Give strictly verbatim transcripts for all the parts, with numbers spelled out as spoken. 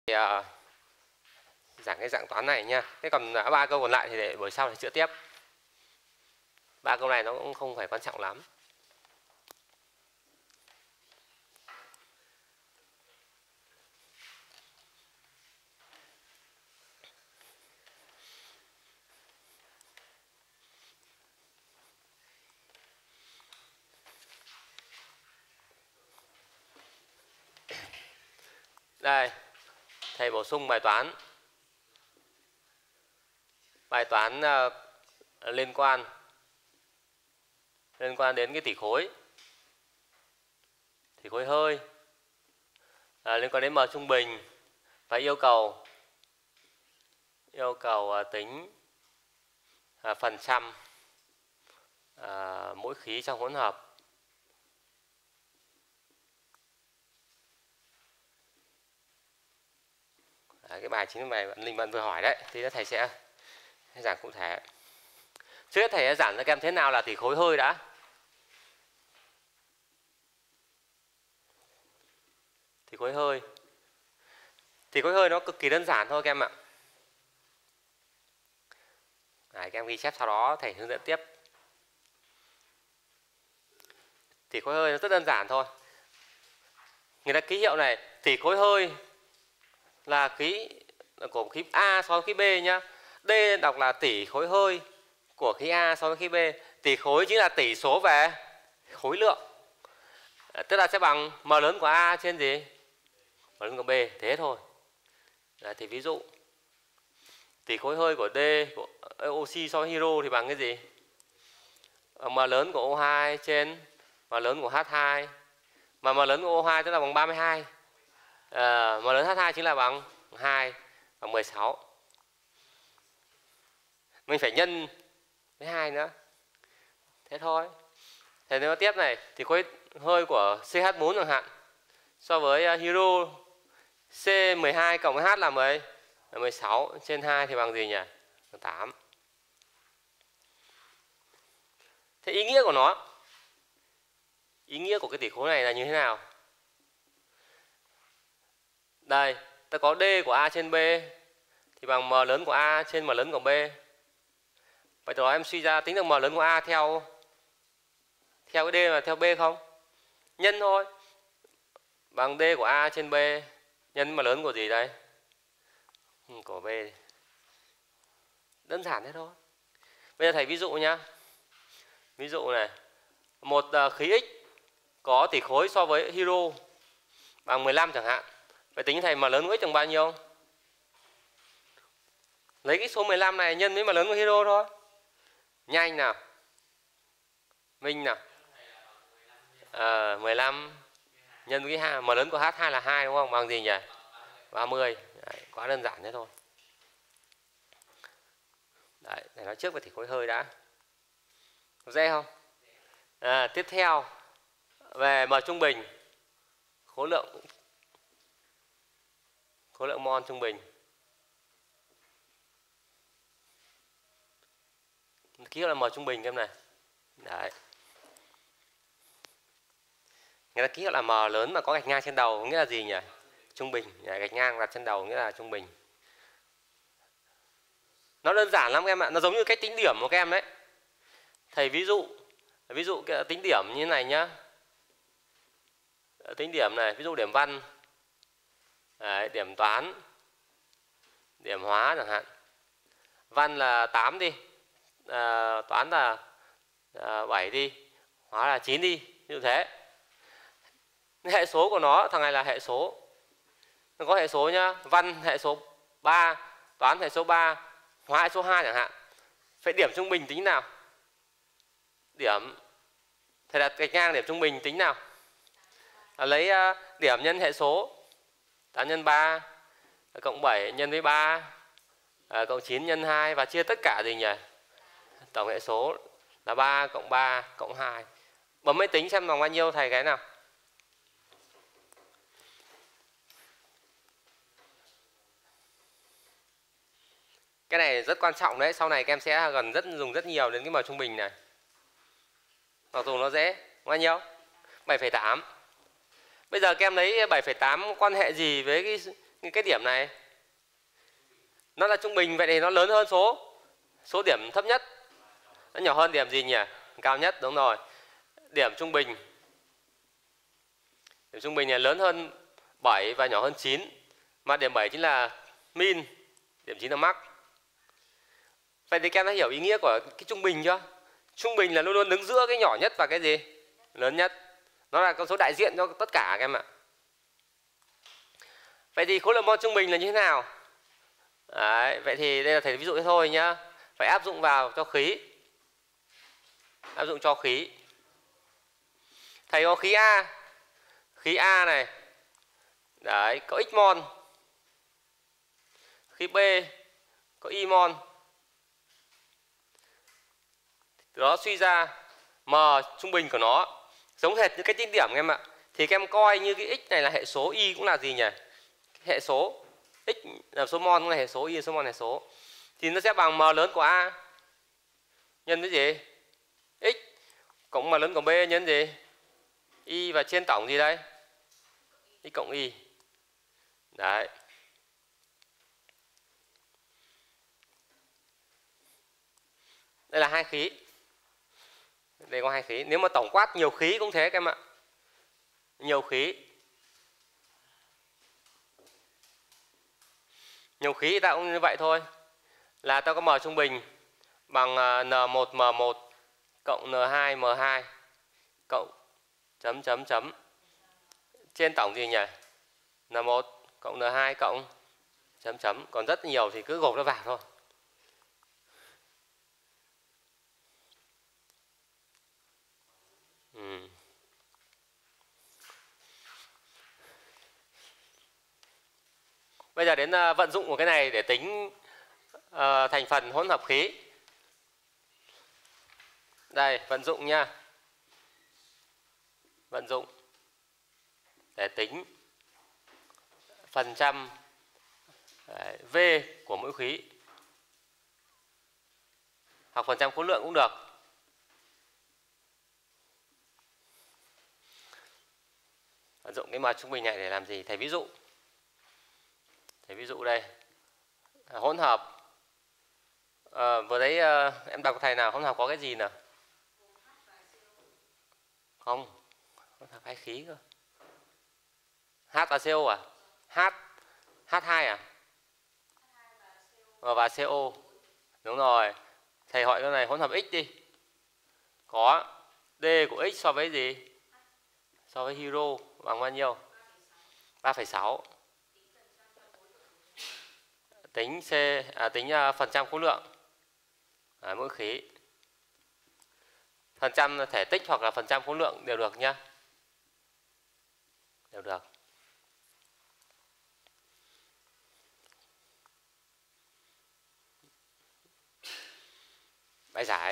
Thì, uh, giảng cái dạng toán này nha. Thế còn uh, ba câu còn lại thì để buổi sau thì chữa tiếp. Ba câu này nó cũng không phải quan trọng lắm. Đây, thầy bổ sung bài toán. Bài toán uh, liên quan liên quan đến cái tỷ khối. Tỷ khối hơi. À, liên quan đến M trung bình và yêu cầu yêu cầu uh, tính uh, phần trăm uh, mỗi khí trong hỗn hợp. Đấy, cái bài chính là bài bạn Linh bạn vừa hỏi đấy, thì thầy sẽ giảng cụ thể. Trước hết thầy sẽ giảng cho các em thế nào là tỷ khối hơi đã. Tỷ khối hơi. Tỷ khối hơi nó cực kỳ đơn giản thôi các em ạ. Đấy, các em ghi chép sau đó thầy hướng dẫn tiếp. Tỷ khối hơi nó rất đơn giản thôi. Người ta ký hiệu này, tỷ khối hơi là khí của khí A so với khí B nhá. D đọc là tỷ khối hơi của khí A so với khí B. Tỷ khối chính là tỷ số về khối lượng. Tức là sẽ bằng M lớn của A trên gì? M lớn của B, thế thôi. Đấy, thì ví dụ tỷ khối hơi của D của oxy so với hydro thì bằng cái gì? M lớn của O hai trên M lớn của H hai. Mà M lớn của O hai tức là bằng ba mươi hai. À, M lớn H hai chính là bằng hai, bằng mười sáu. Mình phải nhân với hai nữa. Thế thôi. Thế nếu tiếp này thì khối hơi của C H bốn chẳng hạn so với hydro C mười hai cộng với H là mấy? Là mười sáu trên hai thì bằng gì nhỉ? Bằng tám. Thế ý nghĩa của nó, ý nghĩa của cái tỷ khối này là như thế nào? Đây, ta có D của A trên B thì bằng M lớn của A trên M lớn của B. Vậy từ đó em suy ra tính được M lớn của A theo theo cái D mà theo B không? Nhân thôi. Bằng D của A trên B nhân M lớn của gì đây? Của B. Đơn giản thế thôi. Bây giờ thầy ví dụ nhá. Ví dụ này, một khí X có tỷ khối so với hydro bằng mười lăm chẳng hạn. Vậy tính thầy M lớn của X bằng bao nhiêu? Lấy cái số mười lăm này nhân với M lớn của hydro thôi. Nhanh nào. Minh nào. À, mười lăm nhân với hai, M lớn của H hai là hai đúng không? Bằng gì nhỉ? ba mươi. Đấy, quá đơn giản thế thôi. Đấy, để nói trước về tỷ khối hơi đã. Dễ không? À, tiếp theo về M trung bình, khối lượng khối lượng mol trung bình. Ký hiệu là M trung bình em này. Đấy. Người ta ký hiệu là M lớn mà có gạch ngang trên đầu nghĩa là gì nhỉ? Trung bình. Gạch ngang đặt trên đầu nghĩa là trung bình. Nó đơn giản lắm các em ạ. Nó giống như cách tính điểm của các em đấy. Thầy ví dụ ví dụ cái tính điểm như thế này nhá. Tính điểm này, ví dụ điểm văn. Đấy, điểm toán, điểm hóa chẳng hạn. Văn là tám đi. À, toán là à, bảy đi. Hóa là chín đi. Như thế. Hệ số của nó, thằng này là hệ số. Nó có hệ số nhá. Văn hệ số ba, toán hệ số ba, hóa hệ số hai chẳng hạn. Vậy điểm trung bình tính nào? Điểm thầy đặt gạch ngang điểm trung bình tính nào? À, lấy uh, điểm nhân hệ số. tám nhân ba cộng bảy nhân với ba à, cộng chín nhân hai và chia tất cả gì nhỉ? Tổng hệ số là ba cộng ba cộng hai. Bấm máy tính xem bằng bao nhiêu thầy cái nào. Cái này rất quan trọng đấy, sau này các em sẽ gần rất dùng rất nhiều đến cái M trung bình này. Mặc dù nó dễ, bao nhiêu? bảy phẩy tám. Bây giờ các em lấy bảy phẩy tám quan hệ gì với cái cái điểm này nó là trung bình, vậy thì nó lớn hơn số số điểm thấp nhất, nó nhỏ hơn điểm gì nhỉ? Cao nhất, đúng rồi. Điểm trung bình, điểm trung bình này lớn hơn bảy và nhỏ hơn chín, mà điểm bảy chính là min, điểm chín là max. Vậy thì các em đã hiểu ý nghĩa của cái trung bình chưa? Trung bình là luôn luôn đứng giữa cái nhỏ nhất và cái gì? Lớn nhất. Nó là con số đại diện cho tất cả các em ạ. Vậy thì khối lượng mol trung bình là như thế nào? Đấy, vậy thì đây là thầy ví dụ thế thôi nhá. Phải áp dụng vào cho khí. Áp dụng cho khí. Thầy có khí A. Khí A này. Đấy, có x mol. Khí B có y mol. Từ đó suy ra m trung bình của nó giống hệt như cái tính điểm em ạ. Thì các em coi như cái x này là hệ số, y cũng là gì nhỉ? Hệ số. X là số mol cũng là hệ số, y là số mol là hệ số. Thì nó sẽ bằng m lớn của A nhân với gì? X cộng m lớn của B nhân gì? Y, và trên tổng gì đây? X cộng y. Đấy. Đây là hai khí. Đây có hai khí. Nếu mà tổng quát nhiều khí cũng thế các em ạ. Nhiều khí. Nhiều khí ta cũng như vậy thôi. Là ta có m trung bình bằng n một m một cộng n hai m hai cộng chấm chấm chấm trên tổng gì nhỉ? n một cộng n hai cộng chấm chấm. Còn rất nhiều thì cứ gộp nó vào thôi. Ừ. Bây giờ đến uh, vận dụng của cái này để tính uh, thành phần hỗn hợp khí. Đây, vận dụng nha. Vận dụng để tính phần trăm đấy, V của mỗi khí. Hoặc phần trăm khối lượng cũng được. Vận dụng cái m trung bình này để làm gì? Thầy ví dụ. Thầy ví dụ đây. Hỗn hợp. À, vừa đấy em đọc thầy nào, hỗn hợp có cái gì nào? Không. Hỗn hợp hai khí cơ. H và xê o à? H. hát hai à? Và, và xê o. Đúng rồi. Thầy hỏi cái này hỗn hợp X đi. Có D của X so với gì? So với hydro bằng bao nhiêu? ba phẩy sáu. Tính C à, tính uh, phần trăm khối lượng à, mỗi khí. Phần trăm thể tích hoặc là phần trăm khối lượng đều được nhá. Đều được. Bài giải.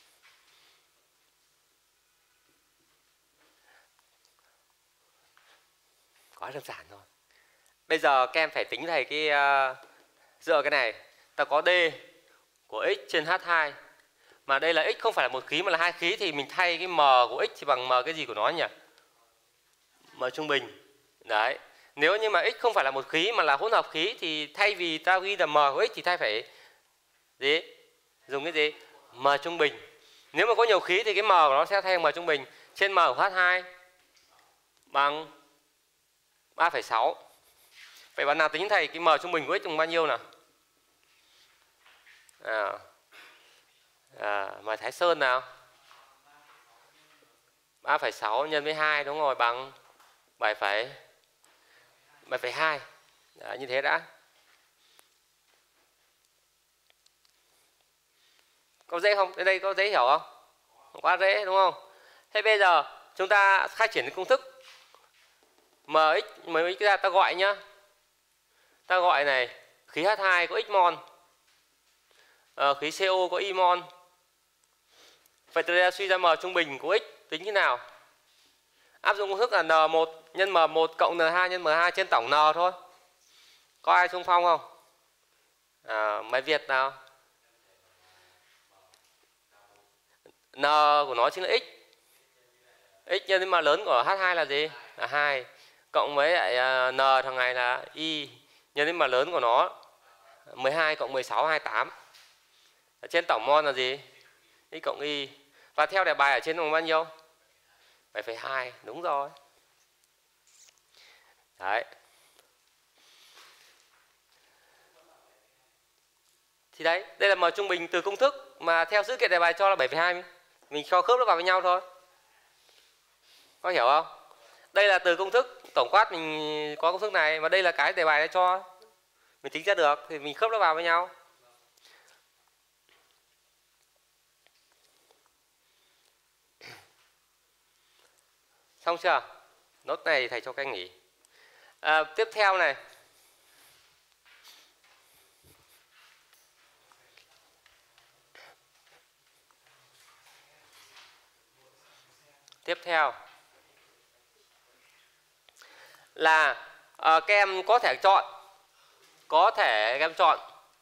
Quá đơn giản thôi. Bây giờ các em phải tính thầy cái uh, dựa cái này. Ta có D của X trên H hai. Mà đây là X không phải là một khí mà là hai khí, thì mình thay cái M của X thì bằng M cái gì của nó nhỉ? M trung bình. Đấy. Nếu như mà X không phải là một khí mà là hỗn hợp khí thì thay vì ta ghi là M của X thì thay phải gì? Dùng cái gì? M trung bình. Nếu mà có nhiều khí thì cái M của nó sẽ thay bằng M trung bình. Trên M của H hai bằng ba phẩy sáu. Vậy bạn nào tính thầy cái M trung bình của X bằng bao nhiêu nào? À, à, mà Thái Sơn nào? ba phẩy sáu nhân với hai, đúng rồi, bằng bảy phẩy hai. Đấy, như thế đã. Có dễ không? Đến đây có dễ hiểu không? Quá dễ đúng không? Thế bây giờ chúng ta khai triển công thức mx, mx ra ta gọi nhá. Ta gọi này, khí H hai có x mol, à, khí CO có y mol. Vậy từ đây suy ra m trung bình của x tính thế nào? Áp dụng công thức là N một nhân M một cộng N hai nhân M hai trên tổng N thôi. Có ai xung phong không? À, máy Việt nào? N của nó chính là x. X nhân với M lớn của H hai là gì? Là hai. Cộng với lại N thằng này là y. nhân với mặt lớn của nó mười hai cộng mười sáu, hai mươi tám. Ở trên tổng mol là gì? X cộng y. Và theo đề bài ở trên bằng bao nhiêu? bảy phẩy hai, đúng rồi. Đấy. Thì đấy, đây là m trung bình từ công thức mà theo dữ kiện đề bài cho là bảy phẩy hai. Mình cho khớp nó vào với nhau thôi. Có hiểu không? Đây là từ công thức tổng quát mình có công thức này, mà đây là cái đề bài đã cho. Mình tính ra được thì mình khớp nó vào với nhau. Xong chưa? Nốt này thầy cho các anh nghỉ. À, tiếp theo này. Tiếp theo là à, các em có thể chọn có thể các em chọn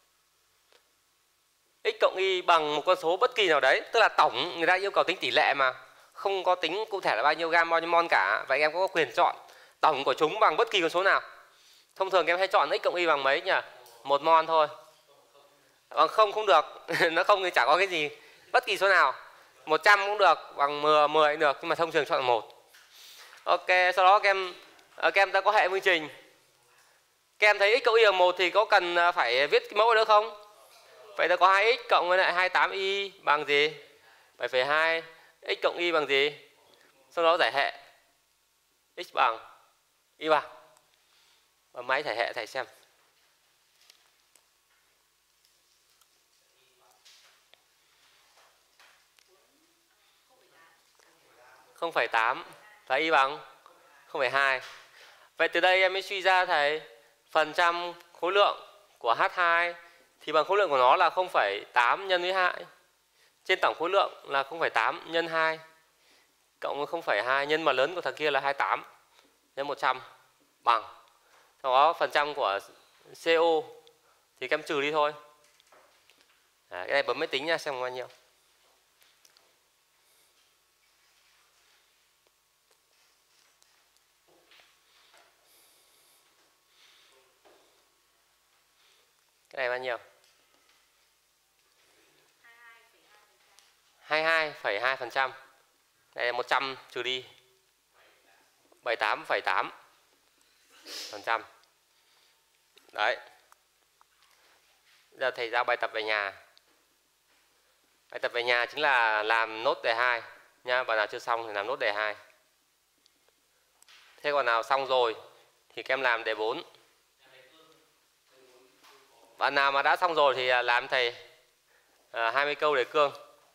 x cộng y bằng một con số bất kỳ nào đấy, tức là tổng người ta yêu cầu tính tỷ lệ mà không có tính cụ thể là bao nhiêu gam bao nhiêu mol cả, vậy em có quyền chọn tổng của chúng bằng bất kỳ con số nào. Thông thường các em hay chọn x cộng y bằng mấy nhỉ? Một mol thôi. Bằng không không được. Nó không thì chả có cái gì. Bất kỳ số nào. một trăm cũng được, bằng mười, mười cũng được, nhưng mà thông thường chọn một. Ok, sau đó các em các em ta có hệ phương trình. Các em thấy x cộng y bằng một thì có cần phải viết cái mẫu nữa không? Vậy ta có hai x cộng với lại hai mươi tám y bằng gì? bảy phẩy hai. X cộng y bằng gì? Sau đó giải hệ. X bằng y bằng. Bấm máy giải hệ thầy xem. không phẩy tám và y bằng không phẩy hai. Vậy từ đây em mới suy ra thầy phần trăm khối lượng của H hai thì bằng khối lượng của nó là không phẩy tám nhân với hai. Trên tổng khối lượng là không phẩy tám nhân hai cộng với không phẩy hai nhân mặt lớn của thằng kia là hai mươi tám nhân một trăm bằng. Sau đó phần trăm của xê o thì các em trừ đi thôi. Đấy, cái này bấm máy tính nha xem bao nhiêu. Cái này bao nhiêu? hai mươi hai phẩy hai phần trăm. Đây là một trăm trừ đi bảy mươi tám phẩy tám phần trăm. Đấy. Giờ thầy giao bài tập về nhà. Bài tập về nhà chính là làm nốt đề hai nha. Bạn nào chưa xong thì làm nốt đề hai. Thế còn nào xong rồi thì các em làm đề bốn. Bạn nào mà đã xong rồi thì làm thầy à, hai mươi câu đề cương.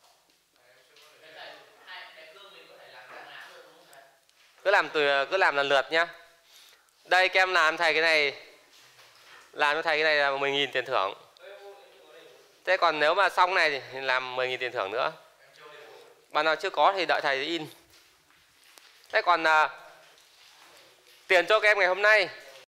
Cứ làm từ cứ làm lần lượt nhá. Đây các em làm thầy cái này, làm cho thầy cái này là mười nghìn tiền thưởng. Thế còn nếu mà xong này thì làm mười nghìn tiền thưởng nữa. Bạn nào chưa có thì đợi thầy in. Thế còn à, tiền cho các em ngày hôm nay